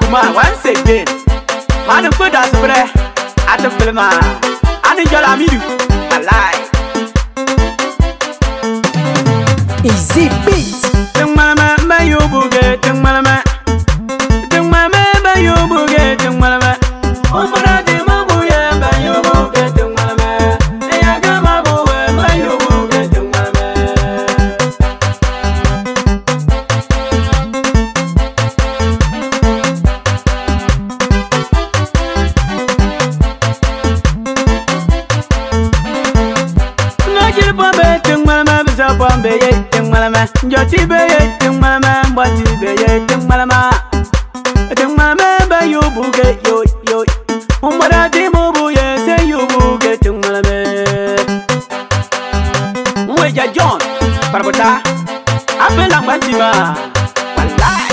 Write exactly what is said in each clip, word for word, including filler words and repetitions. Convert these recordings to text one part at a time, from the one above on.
Juma once again. Man put us bre at the film. And enjoy la midu. Alive. Easy beat. Tung malama ba you buge tung malama. Tung malama ba you buge tung malama. Oh marade ma buye ba you buge tung malama. Eya gama buwe ba you buge tung malama. Ngajir pombe tung malama bisa pombe ye tung malama. Joti be ye tung malama, bati be ye tung malama. Tung malama ba you buge yo yo. Umara di mo buye se you buge tung malama. Mweja John, parabota. Apela bati ba. Wallahi.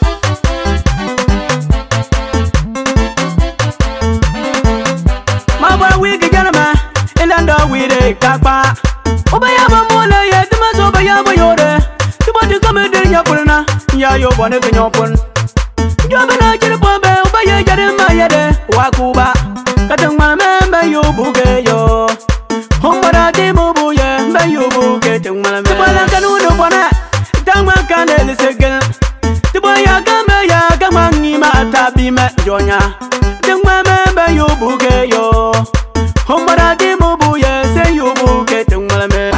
Ma ba wigi janama, elanda wire kakpa. Obaya ba mola ye tuma so ba ya ba yore. Tuma come de ya pulna, ya yo bone ke nyopun. Yo bana jere pombe obaya jare ma yede wakuba. Katang malame ba yo buge yo. Hombara de mo buye ba yo buge tung malame. Tuma kanu no bona, tang ma kanel segel. Tuma ya kama ya kama ni ma tabi me jonya. Tung malame ba yo buge yo. Hombara de mo buye se yo buge tung malame.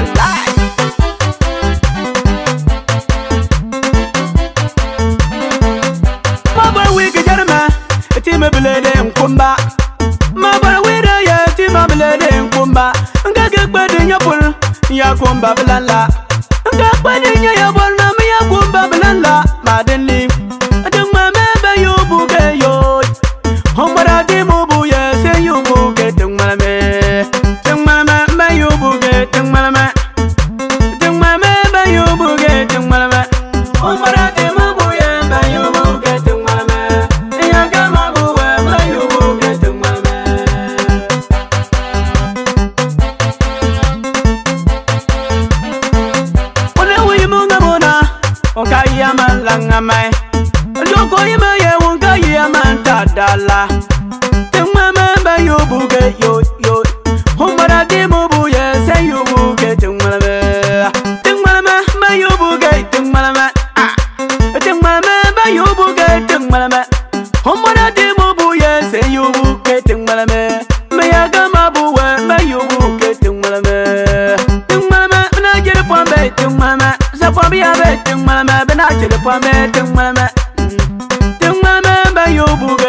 Tima blede nkumba mabara wira ya tima blede nkumba nga gbede nyapul ya kumba blala nga gbede nya ya borna mi ya kumba blala madenli aduma mebe yo buge yo hombara di mo buye se yo buge tungmala me tungmala me yo buge tungmala me tungmala me yo buge tungmala me hombara di mo buye be yo buge tungmala me ya gama Wonka yaman langa mai Loko yima ye wonka yaman tadala Tingma memba yo buge yo yo Humbara di mo buye se yo buge tingma me Tingma memba yo buge tingma me Tingma memba yo buge tingma me Humbara di mo buye se yo buge tingma me Me ya gama buwe me yo buge tingma me Tingma me na jere pombe tingma me Zapombi abe tung malama bena chile pome tung malama tung malama ba yo bu